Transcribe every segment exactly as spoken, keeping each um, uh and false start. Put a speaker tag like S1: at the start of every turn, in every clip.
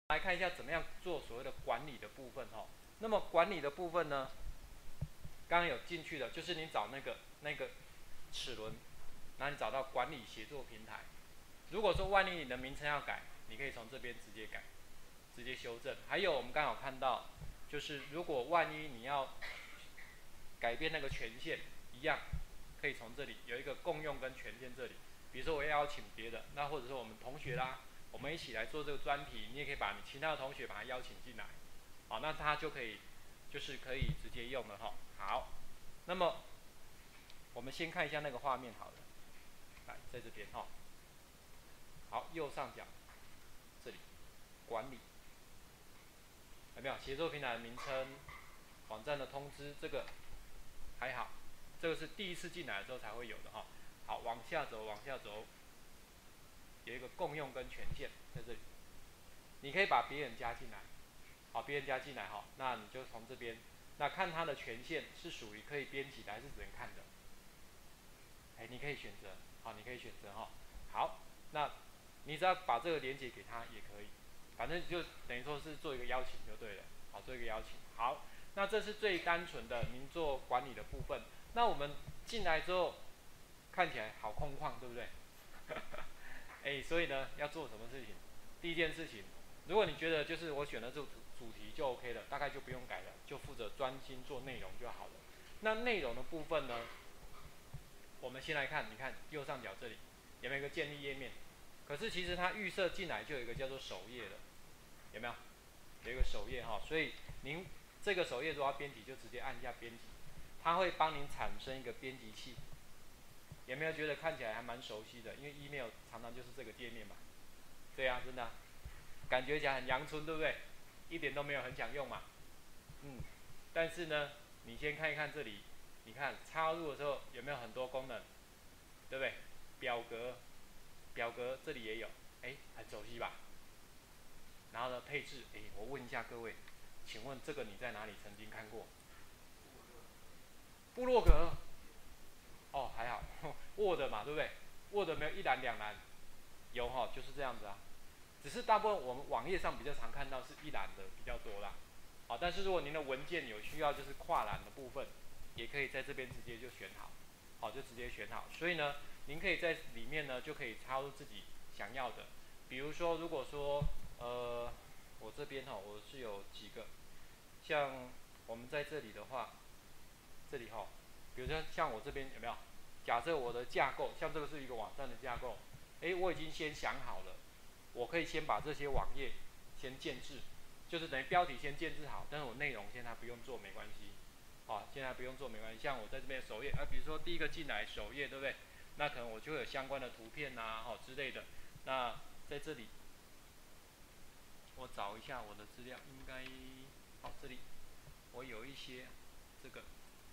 S1: 来看一下怎么样做所谓的管理的部分哈。那么管理的部分呢，刚刚有进去的，就是你找那个那个齿轮，然后你找到管理协作平台。如果说万一你的名称要改，你可以从这边直接改，直接修正。还有我们刚好看到，就是如果万一你要改变那个权限，一样可以从这里有一个共用跟权限这里。比如说我要邀请别的，那或者说我们同学啦，我们一起来做这个专题，你也可以把你其他的同学把他邀请进来，好，那他就可以就是可以直接用了哈。好，那么我们先看一下那个画面好了，来在这边哈。好，右上角这里管理有没有协作平台的名称、网站的通知？这个还好，这个是第一次进来的时候才会有的哈。好，往下走，往下走，有一个共用跟权限在这里，你可以把别人加进来，好，别人加进来哈，那你就从这边，那看他的权限是属于可以编辑的还是只能看的，哎，你可以选择，好，你可以选择哈。好，那你只要把这个连接给他也可以，反正就等于说是做一个邀请就对了，好，做一个邀请。好，那这是最单纯的您做管理的部分。那我们进来之后，看起来好空旷，对不对？哎，所以呢，要做什么事情？第一件事情，如果你觉得就是我选的这个主题就 OK 了，大概就不用改了，就负责专心做内容就好了。那内容的部分呢，我们先来看，你看右上角这里有没有一个建立页面？可是其实它预设进来就有一个叫做首页的，有没有？有一个首页哈，所以您这个首页如果要编辑，就直接按一下编辑，它会帮您产生一个编辑器。有没有觉得看起来还蛮熟悉的？因为 email 常常就是这个界面嘛。对啊，真的、啊，感觉起来很阳春，对不对？一点都没有很想用嘛。嗯，但是呢，你先看一看这里，你看插入的时候有没有很多功能，对不对？表格，表格这里也有，哎，很熟悉吧？然后呢，配置，哎，我问一下各位，请问这个你在哪里曾经看过？部落格，哦，还好，Word 嘛，对不对？Word 没有一栏两栏，有哈，就是这样子啊。只是大部分我们网页上比较常看到是一栏的比较多啦。好，但是如果您的文件有需要就是跨栏的部分，也可以在这边直接就选好，好就直接选好。所以呢，您可以在里面呢就可以插入自己想要的，比如说如果说呃我这边哈我是有几个，像我们在这里的话，这里哈，比如说像我这边有没有？假设我的架构像这个是一个网站的架构，哎，我已经先想好了，我可以先把这些网页先建制。就是等于标题先建制好，但是我内容现在不用做没关系，好、哦，现在不用做没关系。像我在这边首页，啊，比如说第一个进来首页，对不对？那可能我就会有相关的图片呐、啊，好、哦、之类的。那在这里，我找一下我的资料，应该，好、哦，这里我有一些这个，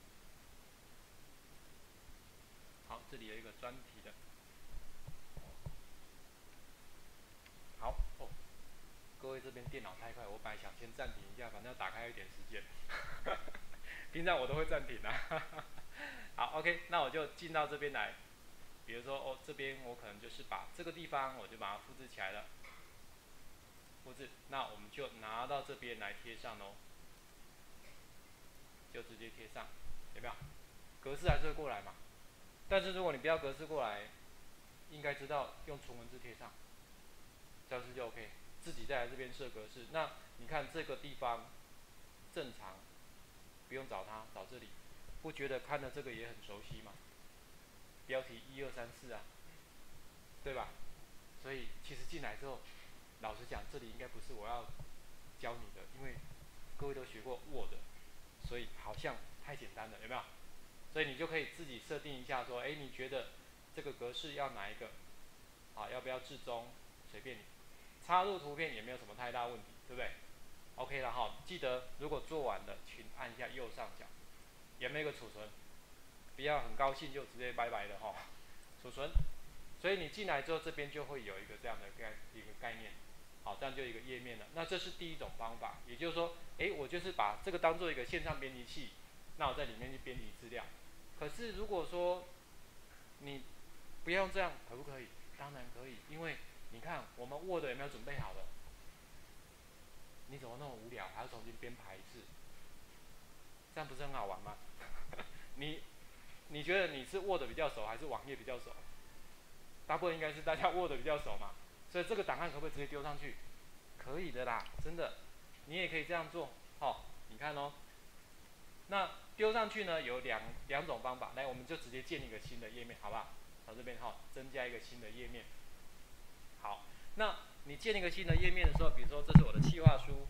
S1: 好，这里有一个专题的，好哦。各位这边电脑太快，我本来想先暂停一下，反正要打开一点时间。平常我都会暂停啊。好 ，OK， 那我就进到这边来。比如说，哦，这边我可能就是把这个地方，我就把它复制起来了，复制。那我们就拿到这边来贴上喽，就直接贴上，有没有？格式还是会过来嘛。但是如果你不要格式过来，应该知道用纯文字贴上，这样子就 OK。自己再来这边设格式。那你看这个地方正常，不用找它，找这里。不觉得看的这个也很熟悉吗？标题一二三四啊，对吧？所以其实进来之后，老实讲，这里应该不是我要教你的，因为各位都学过 Word， 所以好像太简单了，有没有？所以你就可以自己设定一下，说，哎，你觉得这个格式要哪一个？啊，要不要置中？随便你。插入图片也没有什么太大问题，对不对 ？OK 了哈，记得如果做完了，请按一下右上角，有没有一个储存？不要很高兴就直接拜拜的哈，储存。所以你进来之后，这边就会有一个这样的概一个概念，好，这样就一个页面了。那这是第一种方法，也就是说，哎，我就是把这个当做一个线上编辑器，那我在里面去编辑资料。可是如果说你不要这样，可不可以？当然可以，因为你看我们 Word 有没有准备好了？ 么那么无聊，还要重新编排一次？这样不是很好玩吗？你你觉得你是 Word 比较熟，还是网页比较熟？大部分应该是大家 Word 比较熟嘛，所以这个档案可不可以直接丢上去？可以的啦，真的，你也可以这样做。哦，你看哦，那丢上去呢有两两种方法，来，我们就直接建一个新的页面，好不好？到这边哈、哦，增加一个新的页面。好，那你建一个新的页面的时候，比如说这是我的企划书。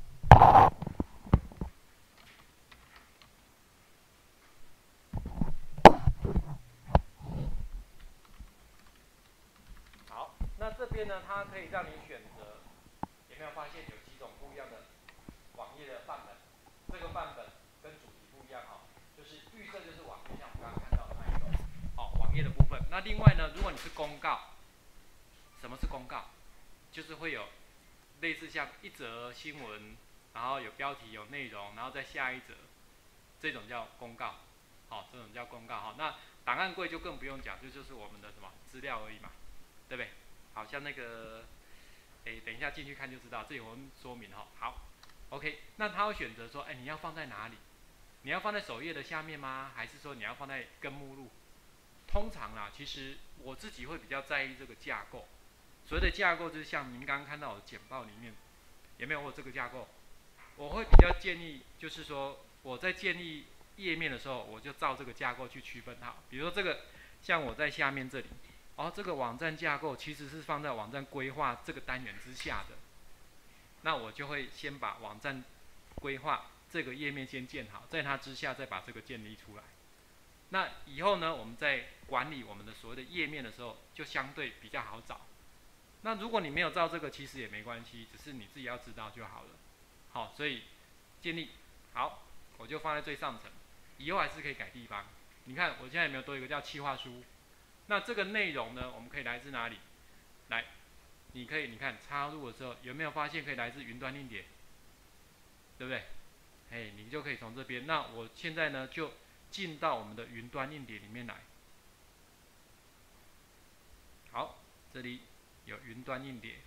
S1: 好，那这边呢，它可以让你选择，有没有发现有几种不一样的网页的范本？这个范本跟主题不一样哈、哦，就是预设就是网页，像我们刚刚看到的那一种，好、哦，网页的部分。那另外呢，如果你是公告，什么是公告？就是会有类似像一则新闻，然后有标题有内容，然后再下一则，这种叫公告，好、哦，这种叫公告哈、哦。那档案柜就更不用讲，就就是我们的什么资料而已嘛，对不对？好像那个，哎，等一下进去看就知道，这里我们说明哈、哦。好 ，OK， 那他会选择说，哎，你要放在哪里？你要放在首页的下面吗？还是说你要放在根目录？通常啦，其实我自己会比较在意这个架构。所谓的架构，就是像您刚刚看到我的简报里面，有没有我这个架构？我会比较建议，就是说我在建立页面的时候，我就照这个架构去区分它。比如说这个，像我在下面这里，哦，这个网站架构其实是放在网站规划这个单元之下的，那我就会先把网站规划这个页面先建好，在它之下再把这个建立出来。那以后呢，我们在管理我们的所谓的页面的时候，就相对比较好找。那如果你没有照这个，其实也没关系，只是你自己要知道就好了。好，所以建立好，我就放在最上层，以后还是可以改地方。你看我现在有没有多一个叫企划书？那这个内容呢，我们可以来自哪里？来，你可以你看插入的时候，有没有发现可以来自云端硬碟？对不对？哎，你就可以从这边。那我现在呢，就进到我们的云端硬碟里面来。好，这里有云端硬碟。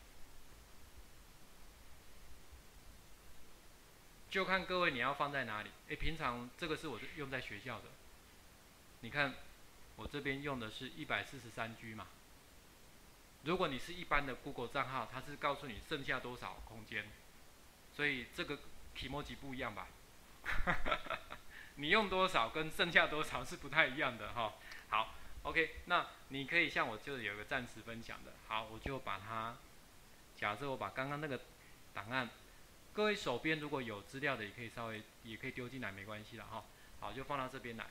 S1: 就看各位你要放在哪里。哎，平常这个是我用在学校的，你看我这边用的是一百四十三 G 嘛。如果你是一般的 Google 账号，它是告诉你剩下多少空间，所以这个题目级不一样吧？你用多少跟剩下多少是不太一样的哈。好 ，OK， 那你可以像我就有个暂时分享的，好，我就把它，假设我把刚刚那个档案。各位手边如果有资料的，也可以稍微也可以丢进来，没关系了哈。好，就放到这边来。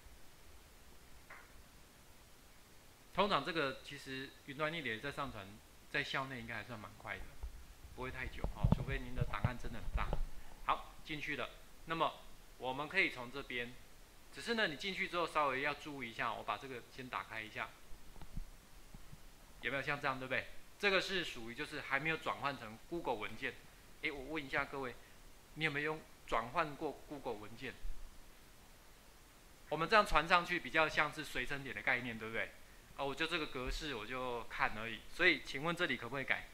S1: 通常这个其实云端硬碟在上传，在校内应该还算蛮快的，不会太久哈，除非您的档案真的很大。好，进去了。那么我们可以从这边，只是呢，你进去之后稍微要注意一下，我把这个先打开一下，有没有像这样，对不对？这个是属于就是还没有转换成 Google 文件。哎，我问一下各位，你有没有用转换过 Google 文件？我们这样传上去比较像是随身碟的概念，对不对？哦，我就这个格式我就看而已。所以，请问这里可不可以改？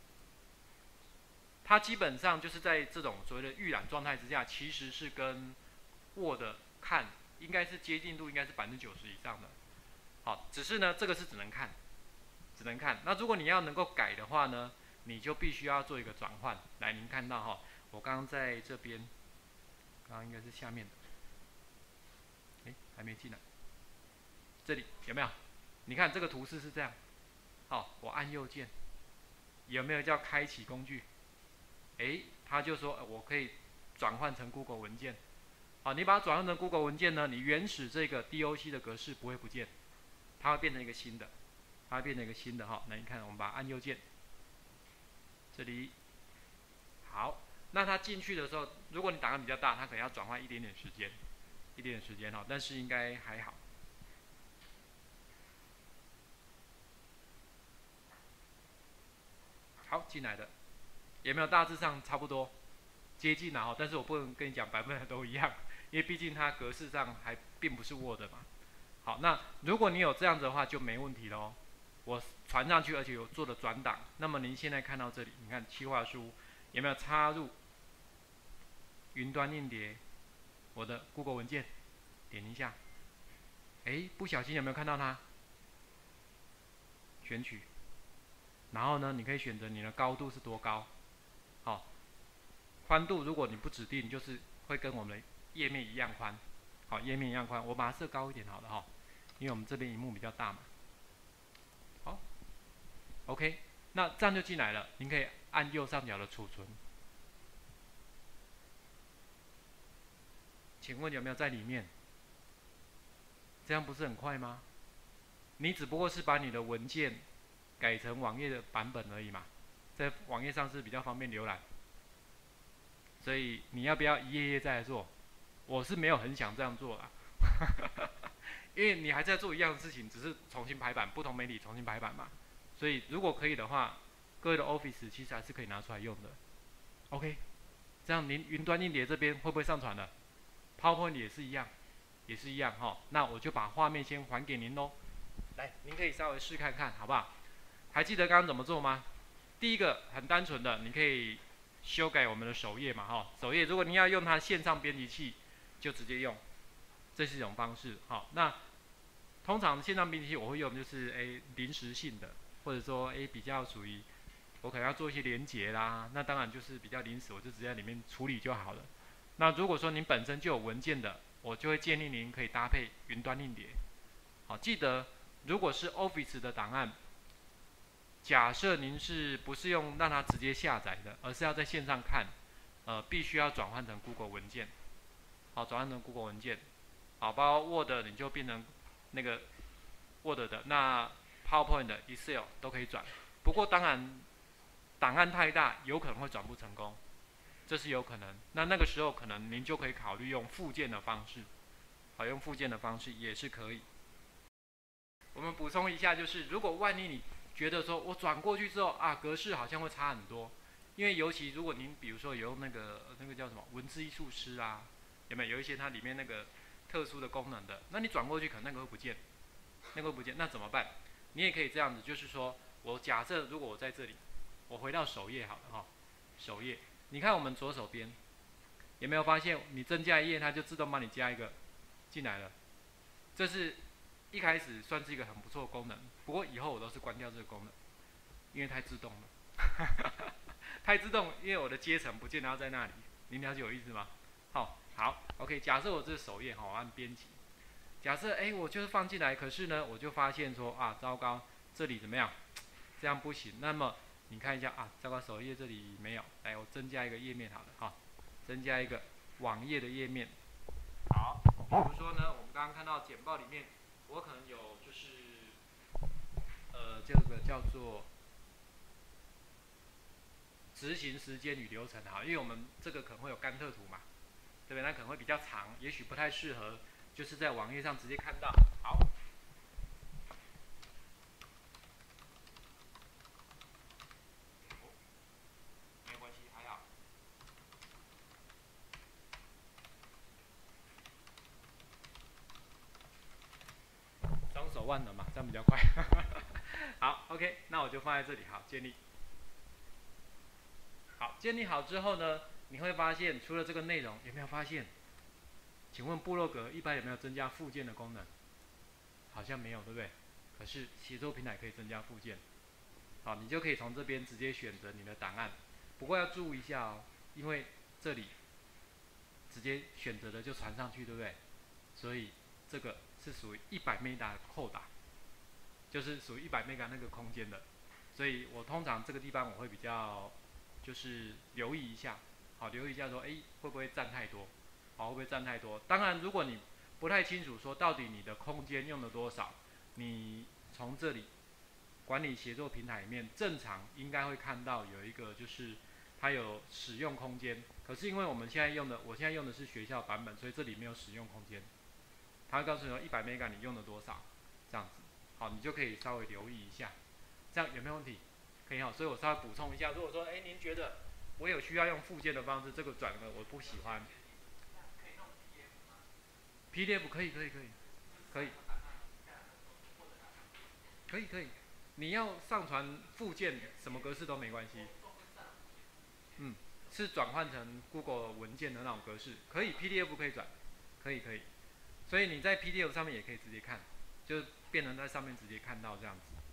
S1: 它基本上就是在这种所谓的预览状态之下，其实是跟 Word 看应该是接近度应该是百分之九十以上的。好，只是呢，这个是只能看，只能看。那如果你要能够改的话呢？你就必须要做一个转换。来，您看到哈，我刚刚在这边，刚刚应该是下面的，哎，还没进来。这里有没有？你看这个图示是这样。好，我按右键，有没有叫开启工具？哎，他就说我可以转换成 Google 文件。好，你把它转换成 Google 文件呢，你原始这个 D O C 的格式不会不见，它会变成一个新的，它会变成一个新的哈。那你看，我们把它按右键。这里好，那它进去的时候，如果你档案比较大，它可能要转换一点点时间，一点点时间哈，但是应该还好。好，进来的，有没有大致上差不多接近了哈？但是我不能跟你讲百分百都一样，因为毕竟它格式上还并不是 Word 嘛。好，那如果你有这样子的话，就没问题喽。我传上去，而且有做了转档。那么您现在看到这里，你看企划书有没有插入云端硬碟，我的 Google 文件，点一下，哎，不小心有没有看到它？选取，然后呢，你可以选择你的高度是多高，好，宽度如果你不指定，就是会跟我们的页面一样宽，好，页面一样宽，我把它设高一点好了哈，因为我们这边萤幕比较大嘛，好 ，OK， 那这样就进来了，您可以按右上角的储存。请问有没有在里面？这样不是很快吗？你只不过是把你的文件改成网页的版本而已嘛，在网页上是比较方便浏览。所以你要不要一页页再来做？我是没有很想这样做啦，因为你还在做一样的事情，只是重新排版，不同媒体重新排版嘛。所以如果可以的话，各位的 Office 其实还是可以拿出来用的。OK， 这样您云端硬碟这边会不会上传了？ PowerPoint 也是一样，也是一样哈。那我就把画面先还给您喽。来，您可以稍微试看看，好不好？还记得刚刚怎么做吗？第一个很单纯的，你可以修改我们的首页嘛，哈。首页如果你要用它线上编辑器，就直接用，这是一种方式。好，那通常线上编辑器我会用就是诶临时性的，或者说诶比较属于我可能要做一些连结啦，那当然就是比较临时，我就直接在里面处理就好了。那如果说您本身就有文件的，我就会建议您可以搭配云端硬碟。好，记得如果是 Office 的档案，假设您是不是用让它直接下载的，而是要在线上看，呃，必须要转换成 Google 文件。好，转换成 Google 文件。好，包括 Word 你就变成那个 Word 的，那 PowerPoint 的 Excel 都可以转。不过当然，档案太大，有可能会转不成功。这是有可能，那那个时候可能您就可以考虑用附件的方式，好，用附件的方式也是可以。我们补充一下，就是如果万一你觉得说我转过去之后啊，格式好像会差很多，因为尤其如果您比如说有用那个那个叫什么文字艺术师啊，有没有有一些它里面那个特殊的功能的，那你转过去可能那个会不见，那个会不见，那怎么办？你也可以这样子，就是说我假设如果我在这里，我回到首页好了哈，首页。你看我们左手边，有没有发现你增加一页，它就自动帮你加一个进来了？这是一开始算是一个很不错的功能，不过以后我都是关掉这个功能，因为太自动了。太自动，因为我的阶层不见得要在那里，您了解我意思吗？好，好 ，OK。假设我这首页哈，我按编辑。假设哎，我就是放进来，可是呢，我就发现说啊，糟糕，这里怎么样？这样不行。那么你看一下啊，糟糕，首页这里没有，来，我增加一个页面好了哈，增加一个网页的页面。好，比如说呢，我们刚刚看到简报里面，我可能有就是，呃，这个叫做执行时间与流程哈，因为我们这个可能会有甘特图嘛，对不对？那可能会比较长，也许不太适合，就是在网页上直接看到。好。双手万能嘛，这样比较快。好 ，OK， 那我就放在这里，好，建立。好，建立好之后呢，你会发现除了这个内容，有没有发现？请问部落格一般有没有增加附件的功能？好像没有，对不对？可是协作平台可以增加附件。好，你就可以从这边直接选择你的档案。不过要注意一下哦，因为这里直接选择的就传上去，对不对？所以这个是属于一百 M B 的扣打，就是属于一百 M B 那个空间的。所以我通常这个地方我会比较就是留意一下，好，留意一下说，哎，会不会占太多？好，会不会占太多？当然，如果你不太清楚说到底你的空间用了多少，你从这里管理协作平台里面，正常应该会看到有一个就是它有使用空间。可是因为我们现在用的，我现在用的是学校版本，所以这里没有使用空间。它会告诉你说一百 M B 你用了多少，这样子，好，你就可以稍微留意一下，这样有没有问题？可以哈，所以我稍微补充一下，如果说哎您觉得我有需要用附件的方式，这个转个我不喜欢。P D F 可以可以可以可以可以可以，你要上传附件什么格式都没关系。嗯， 是转换成 Google 文件的那种格式，可以 P D F 可以转，可以可以，所以你在 P D F 上面也可以直接看，就变成在上面直接看到这样子。